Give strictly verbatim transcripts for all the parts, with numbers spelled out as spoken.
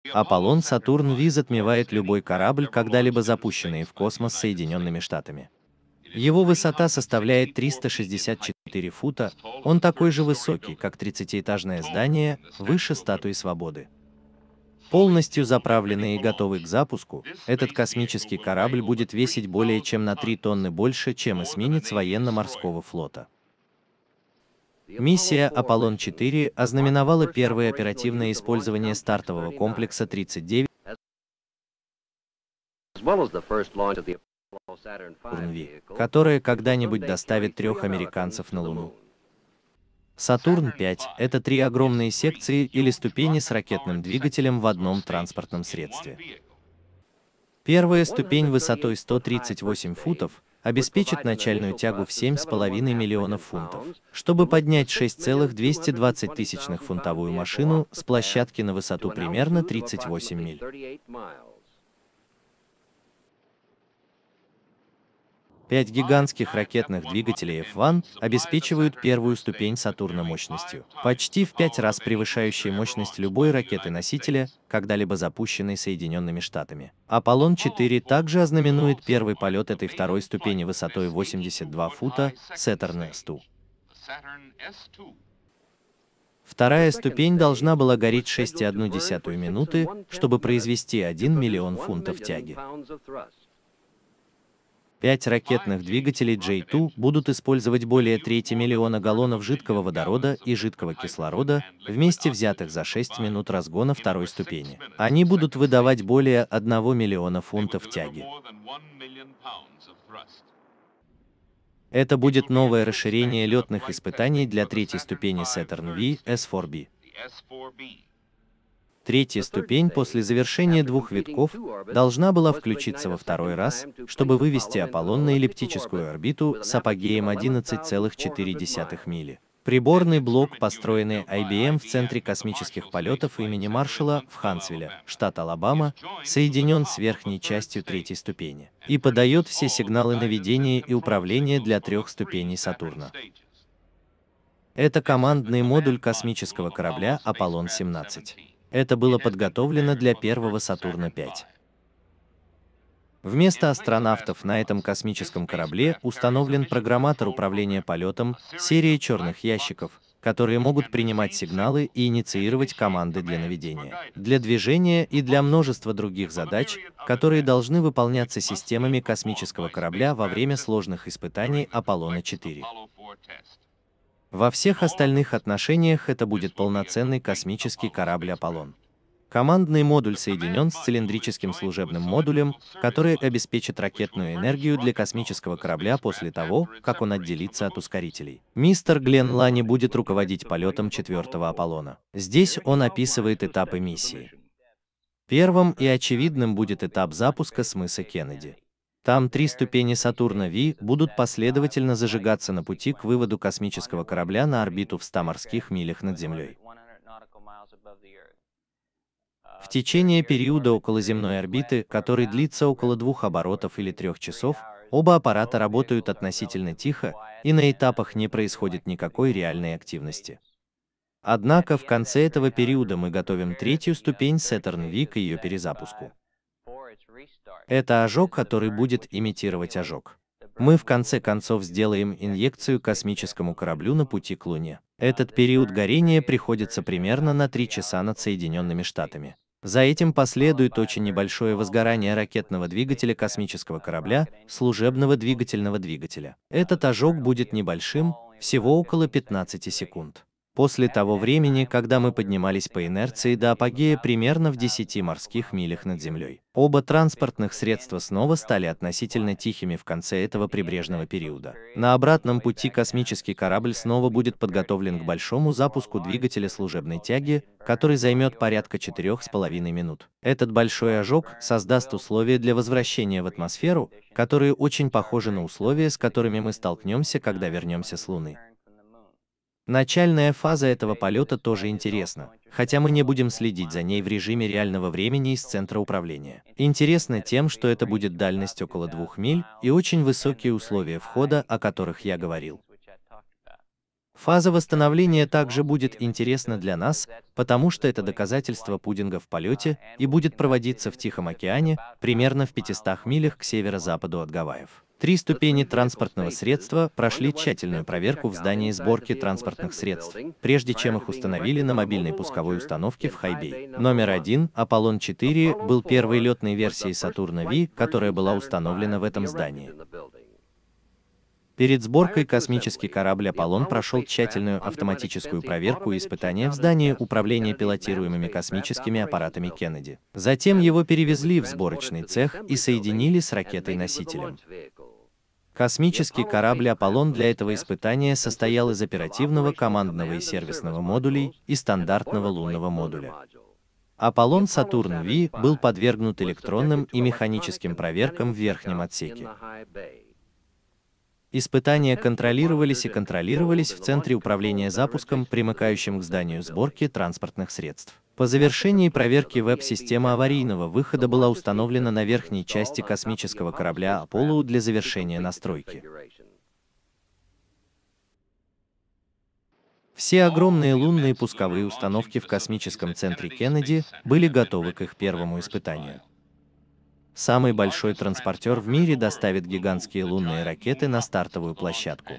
Аполлон-Сатурн Ви затмевает любой корабль, когда-либо запущенный в космос Соединенными Штатами. Его высота составляет триста шестьдесят четыре фута, он такой же высокий, как тридцатиэтажное здание, выше статуи Свободы. Полностью заправленный и готовый к запуску, этот космический корабль будет весить более чем на три тонны больше, чем эсминец военно-морского флота. Миссия Аполлон четыре ознаменовала первое оперативное использование стартового комплекса тридцать девять Ви, которое когда-нибудь доставит трех американцев на Луну. Сатурн пять – это три огромные секции или ступени с ракетным двигателем в одном транспортном средстве. Первая ступень высотой сто тридцать восемь футов обеспечит начальную тягу в семь с половиной миллионов фунтов, чтобы поднять шесть целых двести двадцать тысячных фунтовую машину с площадки на высоту примерно тридцать восемь миль. Пять гигантских ракетных двигателей эф один обеспечивают первую ступень Сатурна мощностью, почти в пять раз превышающей мощность любой ракеты-носителя, когда-либо запущенной Соединенными Штатами. Аполлон четыре также ознаменует первый полет этой второй ступени высотой восемьдесят два фута Saturn эс два. Вторая ступень должна была гореть шесть целых одну десятую минуты, чтобы произвести один миллион фунтов тяги. Пять ракетных двигателей джей два будут использовать более трети миллиона галлонов жидкого водорода и жидкого кислорода, вместе взятых за шесть минут разгона второй ступени. Они будут выдавать более одного миллиона фунтов тяги. Это будет новое расширение летных испытаний для третьей ступени Saturn Ви эс четыре Би. Третья ступень после завершения двух витков должна была включиться во второй раз, чтобы вывести Аполлон на эллиптическую орбиту с апогеем одиннадцать целых четыре десятых мили. Приборный блок, построенный ай би эм в Центре космических полетов имени Маршалла в Хансвилле, штат Алабама, соединен с верхней частью третьей ступени и подает все сигналы наведения и управления для трех ступеней Сатурна. Это командный модуль космического корабля Аполлон семнадцать. Это было подготовлено для первого Сатурна пять. Вместо астронавтов на этом космическом корабле установлен программатор управления полетом, серия черных ящиков, которые могут принимать сигналы и инициировать команды для наведения, для движения и для множества других задач, которые должны выполняться системами космического корабля во время сложных испытаний Аполлона четыре. Во всех остальных отношениях это будет полноценный космический корабль Аполлон. Командный модуль соединен с цилиндрическим служебным модулем, который обеспечит ракетную энергию для космического корабля после того, как он отделится от ускорителей. Мистер Глен Лани будет руководить полетом четвертого Аполлона. Здесь он описывает этапы миссии. Первым и очевидным будет этап запуска с мыса Кеннеди. Там три ступени Сатурна Ви будут последовательно зажигаться на пути к выводу космического корабля на орбиту в ста морских милях над Землей. В течение периода околоземной орбиты, который длится около двух оборотов или трех часов, оба аппарата работают относительно тихо, и на этапах не происходит никакой реальной активности. Однако в конце этого периода мы готовим третью ступень Saturn Ви к ее перезапуску. Это ожог, который будет имитировать ожог. Мы в конце концов сделаем инъекцию космическому кораблю на пути к Луне. Этот период горения приходится примерно на три часа над Соединенными Штатами. За этим последует очень небольшое возгорание ракетного двигателя космического корабля, служебного двигательного двигателя. Этот ожог будет небольшим, всего около пятнадцати секунд. После того времени, когда мы поднимались по инерции до апогея примерно в десяти морских милях над Землей. Оба транспортных средства снова стали относительно тихими в конце этого прибрежного периода. На обратном пути космический корабль снова будет подготовлен к большому запуску двигателя служебной тяги, который займет порядка четырёх с половиной минут. Этот большой ожог создаст условия для возвращения в атмосферу, которые очень похожи на условия, с которыми мы столкнемся, когда вернемся с Луны. Начальная фаза этого полета тоже интересна, хотя мы не будем следить за ней в режиме реального времени из центра управления. Интересно тем, что это будет дальность около двух миль и очень высокие условия входа, о которых я говорил. Фаза восстановления также будет интересна для нас, потому что это доказательство пудинга в полете и будет проводиться в Тихом океане, примерно в пятистах милях к северо-западу от Гавайев. Три ступени транспортного средства прошли тщательную проверку в здании сборки транспортных средств, прежде чем их установили на мобильной пусковой установке в Хайбей. Номер один, Аполлон четыре, был первой летной версией Сатурна Ви, которая была установлена в этом здании. Перед сборкой космический корабль «Аполлон» прошел тщательную автоматическую проверку и испытания в здании управления пилотируемыми космическими аппаратами Кеннеди. Затем его перевезли в сборочный цех и соединили с ракетой-носителем. Космический корабль «Аполлон» для этого испытания состоял из оперативного, командного и сервисного модулей и стандартного лунного модуля. «Аполлон Сатурн Ви» был подвергнут электронным и механическим проверкам в верхнем отсеке. Испытания контролировались и контролировались в Центре управления запуском, примыкающем к зданию сборки транспортных средств. По завершении проверки веб-система аварийного выхода была установлена на верхней части космического корабля «Аполло» для завершения настройки. Все огромные лунные пусковые установки в космическом центре Кеннеди были готовы к их первому испытанию. Самый большой транспортер в мире доставит гигантские лунные ракеты на стартовую площадку.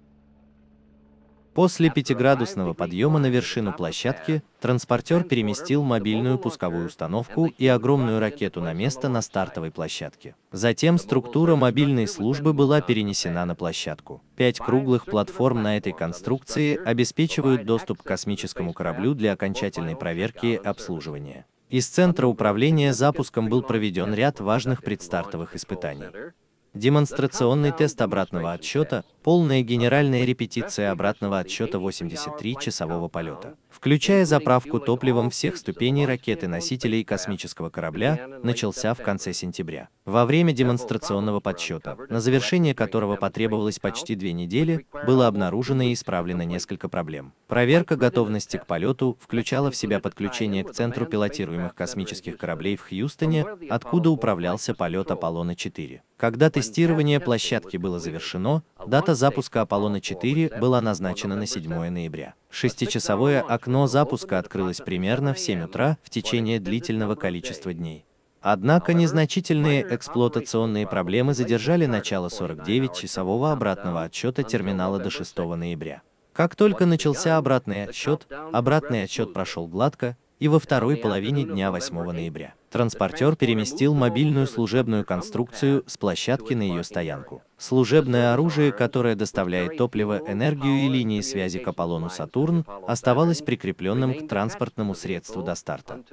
После пятиградусного подъема на вершину площадки транспортер переместил мобильную пусковую установку и огромную ракету на место на стартовой площадке. Затем структура мобильной службы была перенесена на площадку. Пять круглых платформ на этой конструкции обеспечивают доступ к космическому кораблю для окончательной проверки и обслуживания. Из Центра управления запуском был проведен ряд важных предстартовых испытаний. Демонстрационный тест обратного отсчета, полная генеральная репетиция обратного отсчета восемьдесят три часового полета, включая заправку топливом всех ступеней ракеты-носителей космического корабля, начался в конце сентября. Во время демонстрационного подсчета, на завершение которого потребовалось почти две недели, было обнаружено и исправлено несколько проблем. Проверка готовности к полету включала в себя подключение к Центру пилотируемых космических кораблей в Хьюстоне, откуда управлялся полет Аполлона четыре. Когда тестирование площадки было завершено, дата запуска Аполлона четыре была назначена на седьмое ноября. Шестичасовое окно запуска открылось примерно в семь утра в течение длительного количества дней. Однако незначительные эксплуатационные проблемы задержали начало сорок девять часового обратного отсчета терминала до шестого ноября. Как только начался обратный отсчет, обратный отсчет прошел гладко, и во второй половине дня восьмого ноября транспортер переместил мобильную служебную конструкцию с площадки на ее стоянку. Служебное оружие, которое доставляет топливо, энергию и линии связи к Аполлону Сатурн, оставалось прикрепленным к транспортному средству до старта.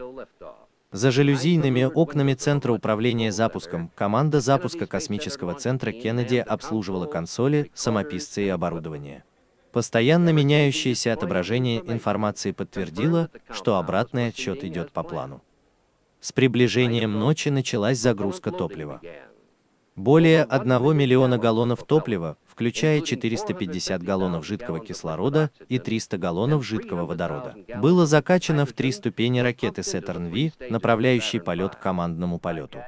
За жалюзийными окнами Центра управления запуском команда запуска космического центра Кеннеди обслуживала консоли, самописцы и оборудование. Постоянно меняющееся отображение информации подтвердило, что обратный отсчет идет по плану. С приближением ночи началась загрузка топлива. Более одного миллиона галлонов топлива, включая четыреста пятьдесят галлонов жидкого кислорода и триста галлонов жидкого водорода, было закачано в три ступени ракеты Сатурн Ви, направляющей полет к командному полету.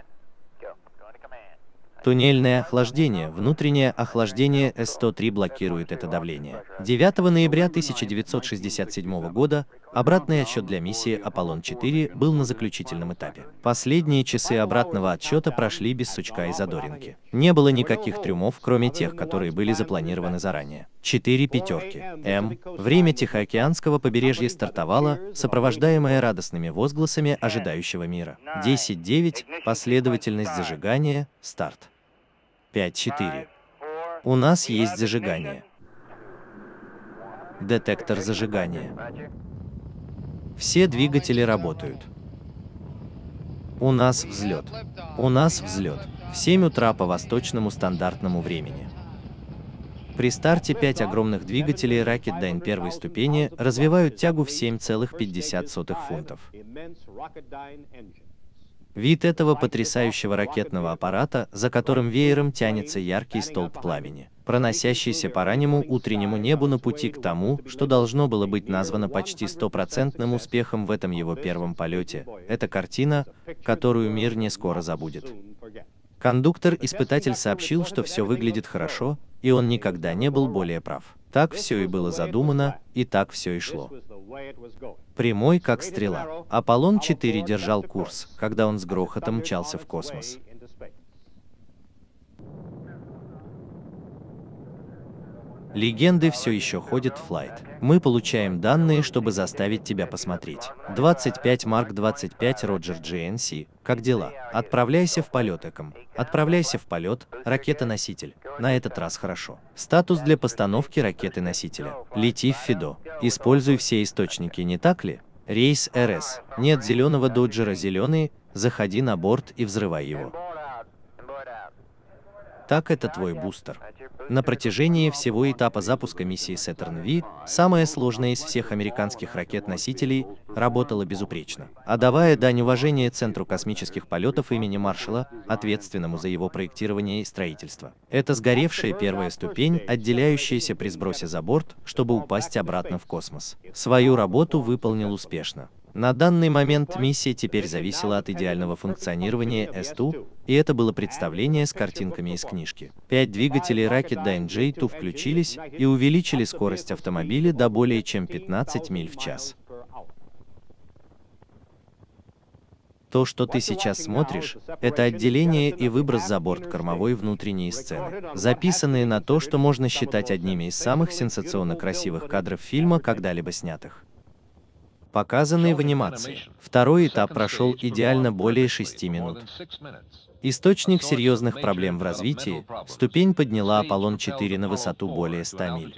Туннельное охлаждение, внутреннее охлаждение Эс сто три блокирует это давление. девятого ноября тысяча девятьсот шестьдесят седьмого года обратный отсчет для миссии Аполлон четыре был на заключительном этапе. Последние часы обратного отсчета прошли без сучка и задоринки. Не было никаких трюмов, кроме тех, которые были запланированы заранее. Четыре пятерки. М. Время Тихоокеанского побережья стартовало, сопровождаемое радостными возгласами ожидающего мира. десять девять. Последовательность зажигания. Старт. пять четыре. У нас есть зажигание. Детектор зажигания. Все двигатели работают. У нас взлет. У нас взлет. В семь утра по восточному стандартному времени. При старте пять огромных двигателей Rocketdyne первой ступени развивают тягу в семь целых пятьдесят сотых фунтов. Вид этого потрясающего ракетного аппарата, за которым веером тянется яркий столб пламени, проносящийся по раннему утреннему небу на пути к тому, что должно было быть названо почти стопроцентным успехом в этом его первом полете, это картина, которую мир не скоро забудет. Кондуктор-испытатель сообщил, что все выглядит хорошо, и он никогда не был более прав. Так все и было задумано, и так все и шло. Прямой, как стрела. Аполлон четыре держал курс, когда он с грохотом мчался в космос. Легенды все еще ходят в флайт. Мы получаем данные, чтобы заставить тебя посмотреть. двадцать пять Марк двадцать пять Роджер джи эн си. Как дела? Отправляйся в полет, Эком. Отправляйся в полет, ракета-носитель. На этот раз хорошо. Статус для постановки ракеты-носителя. Лети в Фидо. Используй все источники, не так ли? Рейс эр эс. Нет зеленого доджера, зеленый. Заходи на борт и взрывай его. Так, это твой бустер. На протяжении всего этапа запуска миссии Сатурн ви, самая сложная из всех американских ракет-носителей, работала безупречно, отдавая дань уважения Центру космических полетов имени Маршалла, ответственному за его проектирование и строительство. Это сгоревшая первая ступень, отделяющаяся при сбросе за борт, чтобы упасть обратно в космос. Свою работу выполнил успешно. На данный момент миссия теперь зависела от идеального функционирования эс два, и это было представление с картинками из книжки. Пять двигателей Rocket ди эн джей два включились и увеличили скорость автомобиля до более чем пятнадцати миль в час. То, что ты сейчас смотришь, это отделение и выброс за борт кормовой внутренней сцены, записанные на то, что можно считать одними из самых сенсационно красивых кадров фильма, когда-либо снятых. Показанные в анимации. Второй этап прошел идеально более шести минут. Источник серьезных проблем в развитии, ступень подняла Аполлон четыре на высоту более ста миль.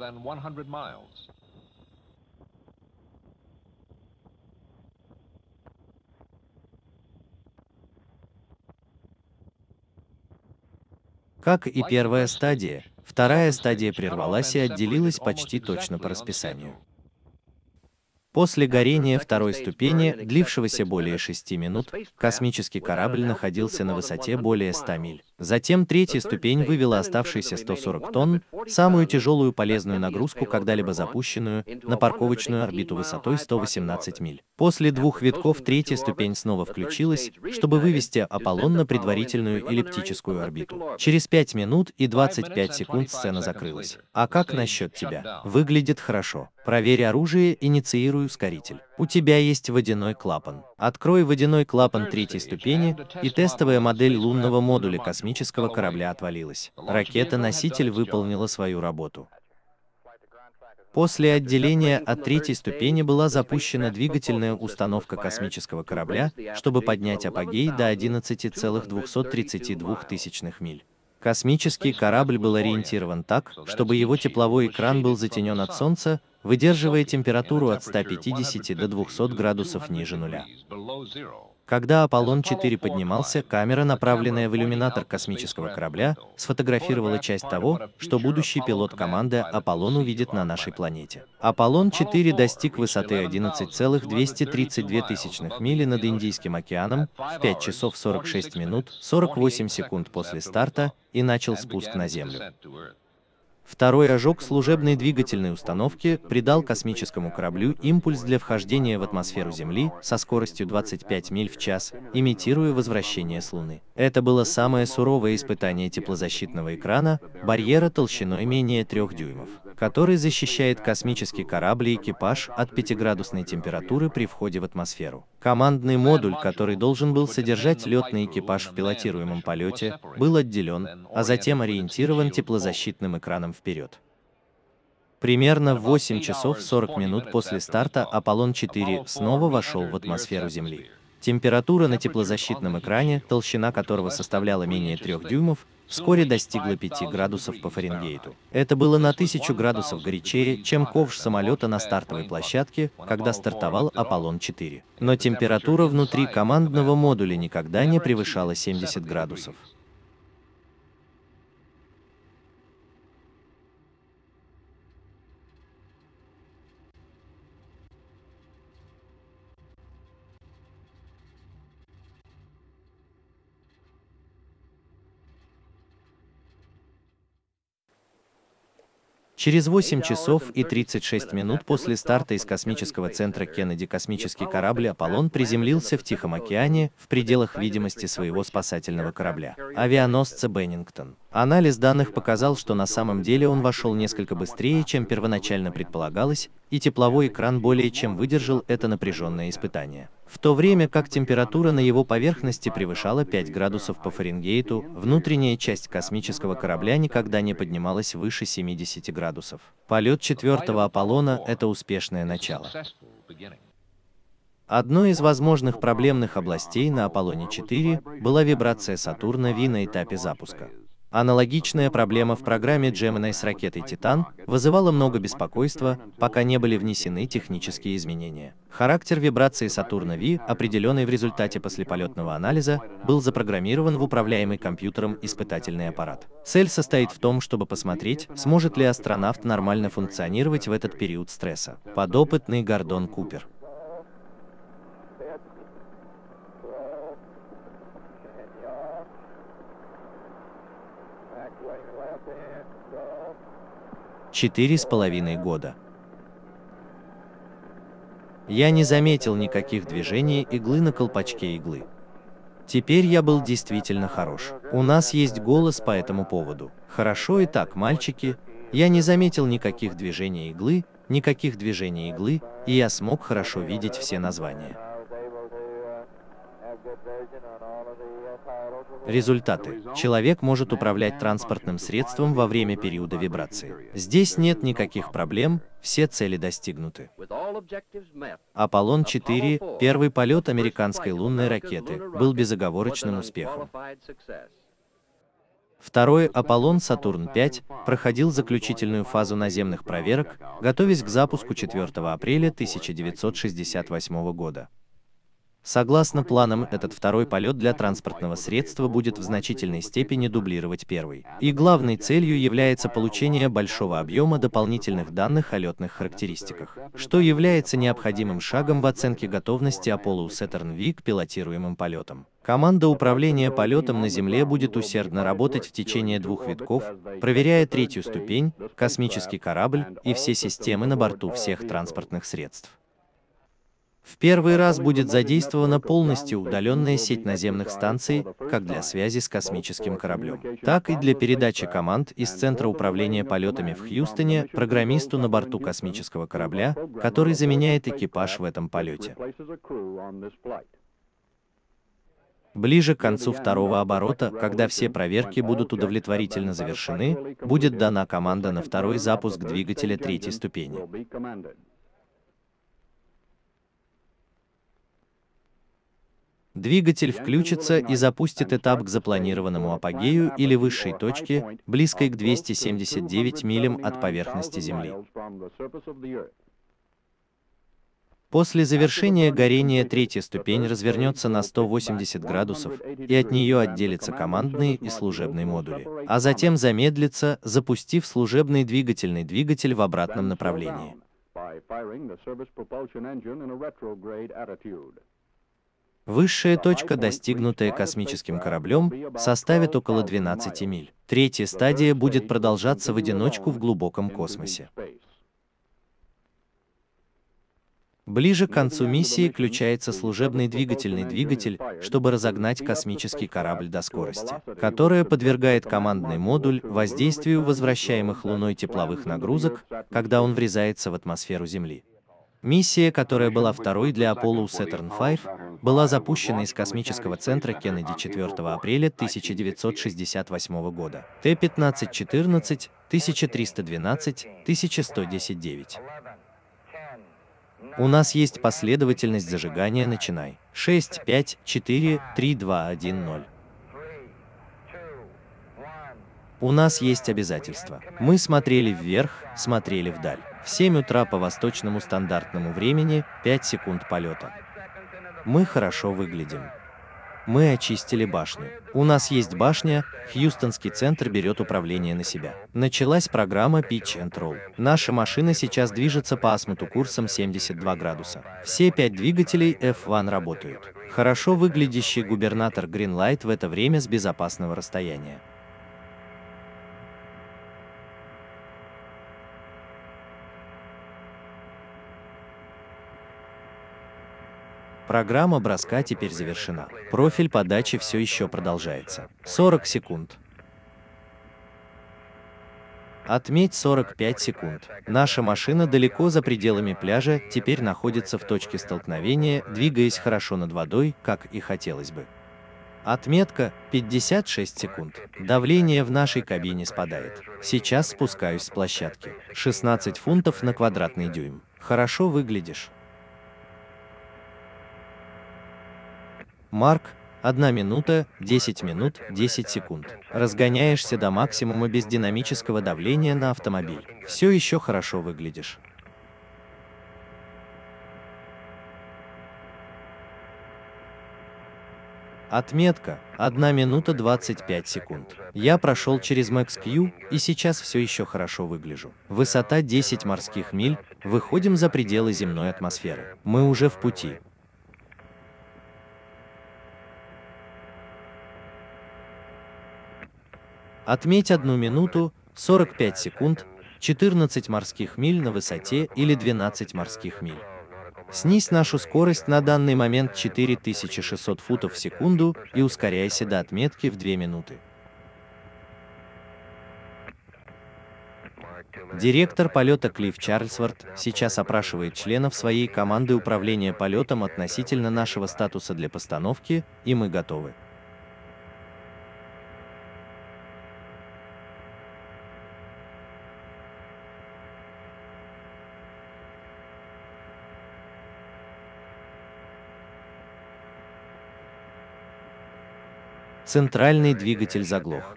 Как и первая стадия, вторая стадия прервалась и отделилась почти точно по расписанию. После горения второй ступени, длившегося более шести минут, космический корабль находился на высоте более ста миль. Затем третья ступень вывела оставшиеся сто сорок тонн, самую тяжелую полезную нагрузку, когда-либо запущенную, на парковочную орбиту высотой сто восемнадцать миль. После двух витков третья ступень снова включилась, чтобы вывести Аполлон на предварительную эллиптическую орбиту. Через пять минут и двадцать пять секунд сцена закрылась. А как насчет тебя? Выглядит хорошо. Проверь оружие, инициируй ускоритель. У тебя есть водяной клапан. Открой водяной клапан третьей ступени, и тестовая модель лунного модуля космического корабля отвалилась. Ракета-носитель выполнила свою работу. После отделения от третьей ступени была запущена двигательная установка космического корабля, чтобы поднять апогей до одиннадцати целых двухсот тридцати двух тысячных миль. Космический корабль был ориентирован так, чтобы его тепловой экран был затенен от Солнца, выдерживая температуру от ста пятидесяти до двухсот градусов ниже нуля. Когда Аполлон четыре поднимался, камера, направленная в иллюминатор космического корабля, сфотографировала часть того, что будущий пилот команды Аполлон увидит на нашей планете. Аполлон четыре достиг высоты одиннадцати целых двухсот тридцати двух тысячных мили над Индийским океаном в пять часов сорок шесть минут сорок восемь секунд после старта и начал спуск на Землю. Второй ожог служебной двигательной установки придал космическому кораблю импульс для вхождения в атмосферу Земли со скоростью двадцати пяти миль в час, имитируя возвращение с Луны. Это было самое суровое испытание теплозащитного экрана, барьера толщиной менее трех дюймов, который защищает космический корабль и экипаж от пятиградусной температуры при входе в атмосферу. Командный модуль, который должен был содержать летный экипаж в пилотируемом полете, был отделен, а затем ориентирован теплозащитным экраном вперед. Примерно в восемь часов сорок минут после старта Аполлон четыре снова вошел в атмосферу Земли. Температура на теплозащитном экране, толщина которого составляла менее трех дюймов, вскоре достигла пяти градусов по Фаренгейту. Это было на тысячу градусов горячее, чем ковш самолета на стартовой площадке, когда стартовал Аполлон четыре. Но температура внутри командного модуля никогда не превышала семидесяти градусов. Через восемь часов и тридцать шесть минут после старта из космического центра Кеннеди космический корабль «Аполлон» приземлился в Тихом океане в пределах видимости своего спасательного корабля, авианосца «Беннингтон». Анализ данных показал, что на самом деле он вошел несколько быстрее, чем первоначально предполагалось, и тепловой экран более чем выдержал это напряженное испытание. В то время как температура на его поверхности превышала пять градусов по Фаренгейту, внутренняя часть космического корабля никогда не поднималась выше семидесяти градусов. Полет четвертого Аполлона – это успешное начало. Одной из возможных проблемных областей на Аполлоне четыре была вибрация Сатурна V на этапе запуска. Аналогичная проблема в программе Gemini с ракетой Титан вызывала много беспокойства, пока не были внесены технические изменения. Характер вибрации Сатурна V, определенный в результате послеполетного анализа, был запрограммирован в управляемый компьютером испытательный аппарат. Цель состоит в том, чтобы посмотреть, сможет ли астронавт нормально функционировать в этот период стресса. Подопытный Гордон Купер. Четыре с половиной года. Я не заметил никаких движений иглы на колпачке иглы. Теперь я был действительно хорош. У нас есть голос по этому поводу. Хорошо и так, мальчики. Я не заметил никаких движений иглы, никаких движений иглы, и я смог хорошо видеть все названия. Результаты. Человек может управлять транспортным средством во время периода вибрации. Здесь нет никаких проблем, все цели достигнуты. Аполлон четыре, первый полет американской лунной ракеты, был безоговорочным успехом. Второй Аполлон Сатурн пять проходил заключительную фазу наземных проверок, готовясь к запуску четвертого апреля тысяча девятьсот шестьдесят восьмого года. Согласно планам, этот второй полет для транспортного средства будет в значительной степени дублировать первый. И главной целью является получение большого объема дополнительных данных о летных характеристиках, что является необходимым шагом в оценке готовности Apollo Saturn V к пилотируемым полетам. Команда управления полетом на Земле будет усердно работать в течение двух витков, проверяя третью ступень, космический корабль и все системы на борту всех транспортных средств. В первый раз будет задействована полностью удаленная сеть наземных станций, как для связи с космическим кораблем, так и для передачи команд из Центра управления полетами в Хьюстоне программисту на борту космического корабля, который заменяет экипаж в этом полете. Ближе к концу второго оборота, когда все проверки будут удовлетворительно завершены, будет дана команда на второй запуск двигателя третьей ступени. Двигатель включится и запустит этап к запланированному апогею или высшей точке, близкой к двухстам семидесяти девяти милям от поверхности Земли. После завершения горения третья ступень развернется на сто восемьдесят градусов, и от нее отделятся командные и служебные модули, а затем замедлится, запустив служебный двигательный двигатель в обратном направлении. Высшая точка, достигнутая космическим кораблем, составит около двенадцати миль. Третья стадия будет продолжаться в одиночку в глубоком космосе. Ближе к концу миссии включается служебный двигательный двигатель, чтобы разогнать космический корабль до скорости, которая подвергает командный модуль воздействию возвращаемых Луной тепловых нагрузок, когда он врезается в атмосферу Земли. Миссия, которая была второй для Apollo Saturn пять, была запущена из космического центра Кеннеди четвертого апреля тысяча девятьсот шестьдесят восьмого года. Т пятнадцать четырнадцать, тысяча триста двенадцать, тысяча сто десять девять. У нас есть последовательность зажигания «Начинай». шесть, пять, четыре, три, два, один, ноль. У нас есть обязательства. Мы смотрели вверх, смотрели вдаль. В семь утра по восточному стандартному времени, пять секунд полета. Мы хорошо выглядим. Мы очистили башню. У нас есть башня, Хьюстонский центр берет управление на себя. Началась программа Pitch and Roll. Наша машина сейчас движется по асмуту курсом семьдесят два градуса. Все пять двигателей эф один работают. Хорошо выглядящий губернатор Greenlight в это время с безопасного расстояния. Программа броска теперь завершена. Профиль подачи все еще продолжается. сорок секунд. Отметь сорок пять секунд. Наша машина далеко за пределами пляжа, теперь находится в точке столкновения, двигаясь хорошо над водой, как и хотелось бы. Отметка пятьдесят шесть секунд. Давление в нашей кабине спадает. Сейчас спускаюсь с площадки. шестнадцать фунтов на квадратный дюйм. Хорошо выглядишь. Марк, одна минута, десять минут, десять секунд. Разгоняешься до максимума без динамического давления на автомобиль. Все еще хорошо выглядишь. Отметка одна минута двадцать пять секунд. Я прошел через Max-Q и сейчас все еще хорошо выгляжу. Высота десять морских миль, выходим за пределы земной атмосферы. Мы уже в пути. Отметь одну минуту, сорок пять секунд, четырнадцать морских миль на высоте или двенадцать морских миль. Снизь нашу скорость на данный момент четыре тысячи шестьсот футов в секунду и ускоряйся до отметки в две минуты. Директор полета Клифф Чарльзворт сейчас опрашивает членов своей команды управления полетом относительно нашего статуса для постановки, и мы готовы. Центральный двигатель заглох.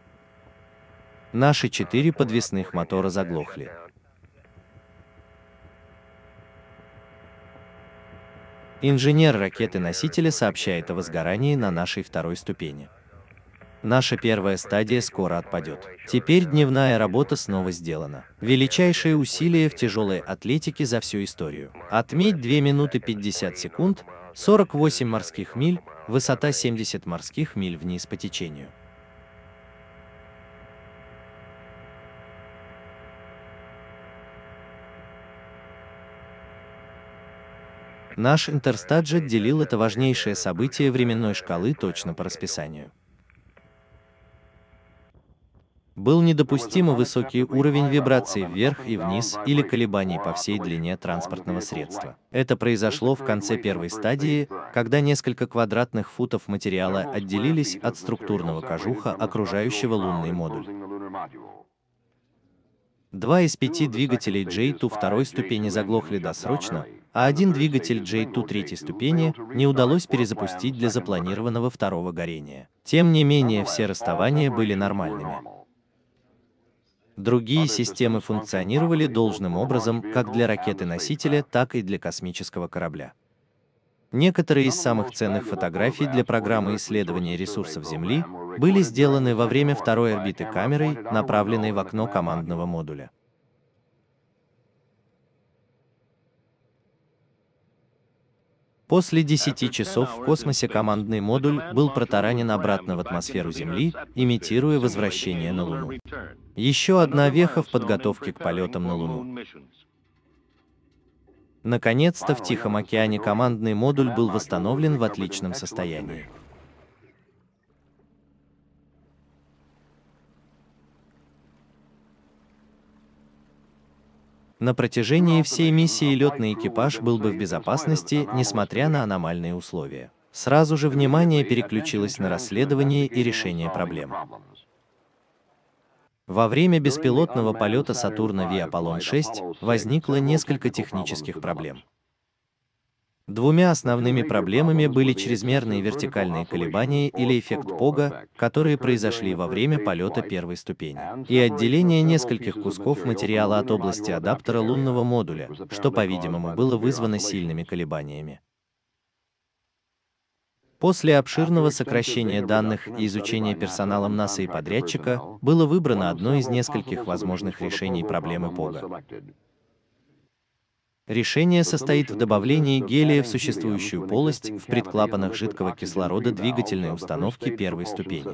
Наши четыре подвесных мотора заглохли. Инженер ракеты-носителя сообщает о возгорании на нашей второй ступени. Наша первая стадия скоро отпадет. Теперь дневная работа снова сделана. Величайшие усилия в тяжелой атлетике за всю историю. Отметь две минуты пятьдесят секунд, сорок восемь морских миль, высота семьдесят морских миль вниз по течению. Наш Интерстаджет делил это важнейшее событие временной шкалы точно по расписанию. Был недопустимо высокий уровень вибраций вверх и вниз или колебаний по всей длине транспортного средства. Это произошло в конце первой стадии, когда несколько квадратных футов материала отделились от структурного кожуха, окружающего лунный модуль. Два из пяти двигателей джей два второй ступени заглохли досрочно, а один двигатель джей два третьей ступени не удалось перезапустить для запланированного второго горения. Тем не менее, все расставания были нормальными. Другие системы функционировали должным образом как для ракеты-носителя, так и для космического корабля. Некоторые из самых ценных фотографий для программы исследования ресурсов Земли были сделаны во время второй орбиты камерой, направленной в окно командного модуля. После десяти часов в космосе командный модуль был протаранен обратно в атмосферу Земли, имитируя возвращение на Луну. Еще одна веха в подготовке к полетам на Луну. Наконец-то в Тихом океане командный модуль был восстановлен в отличном состоянии. На протяжении всей миссии летный экипаж был бы в безопасности, несмотря на аномальные условия. Сразу же внимание переключилось на расследование и решение проблем. Во время беспилотного полета Сатурна V Аполлон шесть возникло несколько технических проблем. Двумя основными проблемами были чрезмерные вертикальные колебания или эффект Пога, которые произошли во время полета первой ступени, и отделение нескольких кусков материала от области адаптера лунного модуля, что, по-видимому, было вызвано сильными колебаниями. После обширного сокращения данных и изучения персоналом НАСА и подрядчика, было выбрано одно из нескольких возможных решений проблемы Пога. Решение состоит в добавлении гелия в существующую полость в предклапанах жидкого кислорода двигательной установки первой ступени.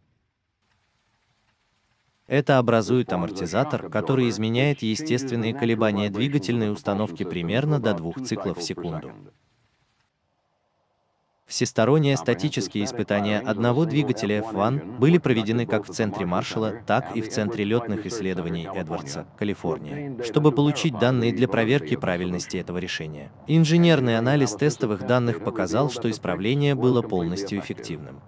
Это образует амортизатор, который изменяет естественные колебания двигательной установки примерно до двух циклов в секунду. Всесторонние статические испытания одного двигателя эф один были проведены как в центре Маршалла, так и в Центре летных исследований Эдвардса, Калифорния, чтобы получить данные для проверки правильности этого решения. Инженерный анализ тестовых данных показал, что исправление было полностью эффективным.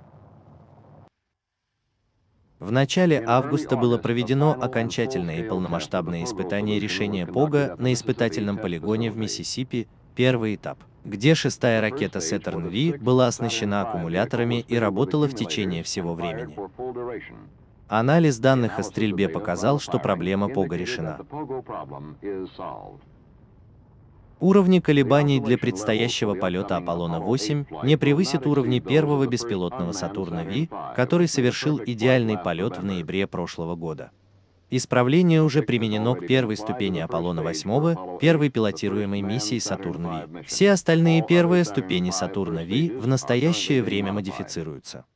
В начале августа было проведено окончательное и полномасштабное испытание решения Пога на испытательном полигоне в Миссисипи, первый этап, где шестая ракета Сэттерн Ви была оснащена аккумуляторами и работала в течение всего времени. Анализ данных о стрельбе показал, что проблема Пога решена. Уровни колебаний для предстоящего полета Аполлона восемь не превысят уровни первого беспилотного Сатурна Ви, который совершил идеальный полет в ноябре прошлого года. Исправление уже применено к первой ступени Аполлона восемь, первой пилотируемой миссии Сатурн Ви. Все остальные первые ступени Сатурна Ви в настоящее время модифицируются.